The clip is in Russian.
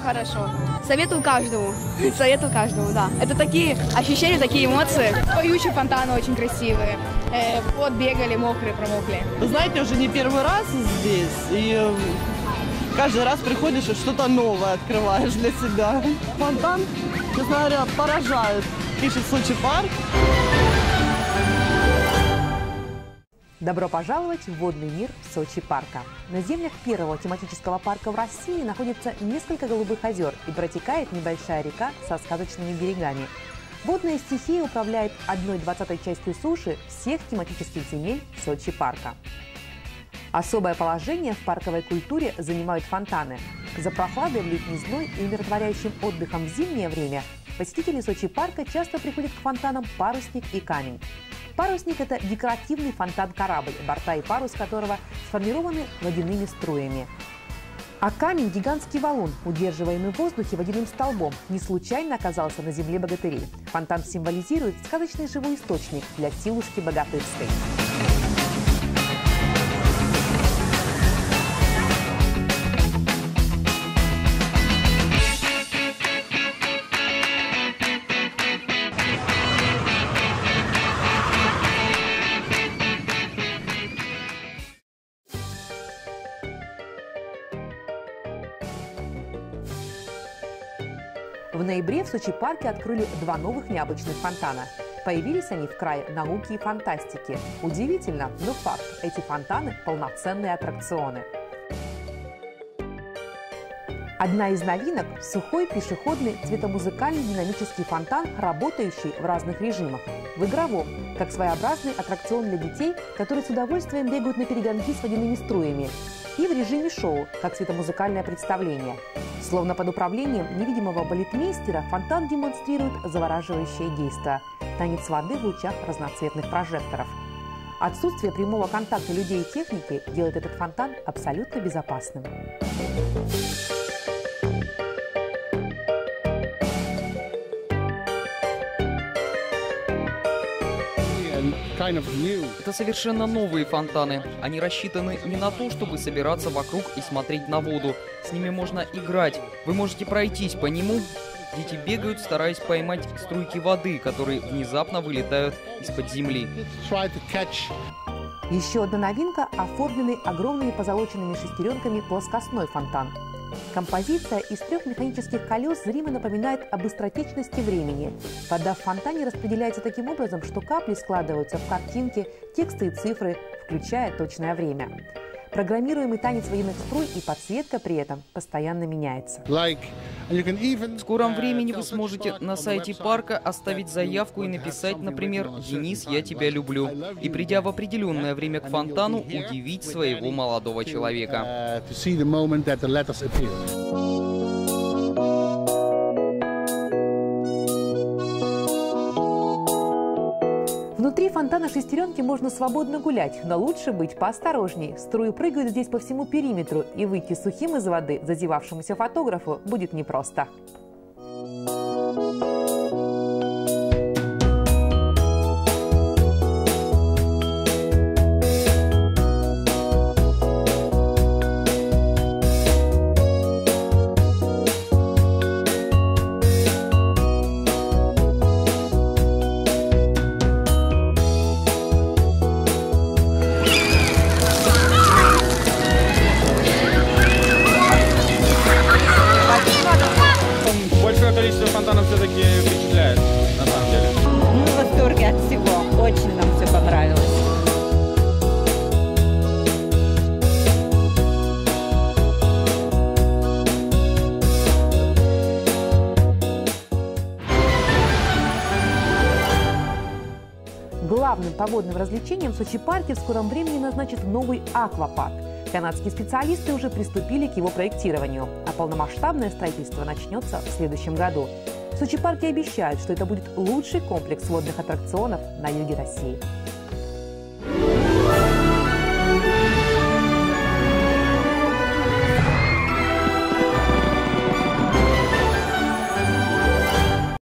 хорошо. Советую каждому. Советую каждому, да. Это такие ощущения, такие эмоции. Поющие фонтаны очень красивые. Вот бегали, мокрые, промокли. Вы знаете, уже не первый раз здесь. И каждый раз приходишь и что-то новое открываешь для себя. Фонтан, честно говоря, поражает. Пишет Сочи парк. Добро пожаловать в водный мир Сочи парка. На землях первого тематического парка в России находится несколько голубых озер и протекает небольшая река со сказочными берегами. Водная стихия управляет 1/20 частью суши всех тематических земель Сочи парка. Особое положение в парковой культуре занимают фонтаны. За прохладой в летний зной и умиротворяющим отдыхом в зимнее время посетители Сочи парка часто приходят к фонтанам «Парусник» и «Камень». Парусник – это декоративный фонтан-корабль, борта и парус которого сформированы водяными струями. А камень – гигантский валун, удерживаемый в воздухе водяным столбом, не случайно оказался на земле богатырей. Фонтан символизирует сказочный живой источник для силушки богатырской. В ноябре в Сочи парке открыли 2 новых необычных фонтана. Появились они в крае науки и фантастики. Удивительно, но факт – эти фонтаны – полноценные аттракционы. Одна из новинок – сухой пешеходный цветомузыкальный динамический фонтан, работающий в разных режимах. В игровом, как своеобразный аттракцион для детей, которые с удовольствием бегают на перегонки с водяными струями. И в режиме шоу, как светомузыкальное представление. Словно под управлением невидимого балетмейстера фонтан демонстрирует завораживающее действо – танец воды в лучах разноцветных прожекторов. Отсутствие прямого контакта людей и техники делает этот фонтан абсолютно безопасным. Это совершенно новые фонтаны. Они рассчитаны не на то, чтобы собираться вокруг и смотреть на воду. С ними можно играть. Вы можете пройтись по нему. Дети бегают, стараясь поймать струйки воды, которые внезапно вылетают из-под земли. Еще одна новинка – оформленный огромными позолоченными шестеренками плоскостной фонтан. Композиция из 3 механических колес зримо напоминает о быстротечности времени. Вода в фонтане распределяется таким образом, что капли складываются в картинки, тексты и цифры, включая точное время. Программируемый танец водяных струй и подсветка при этом постоянно меняется. В скором времени вы сможете на сайте парка оставить заявку и написать, например, «Денис, я тебя люблю», и, придя в определенное время к фонтану, удивить своего молодого человека. Внутри фонтана шестеренки можно свободно гулять, но лучше быть поосторожней. Струи прыгают здесь по всему периметру, и выйти сухим из воды зазевавшемуся фотографу будет непросто. Все-таки впечатляет, на самом деле. Мы в восторге от всего. Очень нам все понравилось. Главным подводным развлечением в Сочи парке в скором времени назначат новый аквапарк. Канадские специалисты уже приступили к его проектированию, а полномасштабное строительство начнется в следующем году. В Сочи парке обещают, что это будет лучший комплекс водных аттракционов на юге России.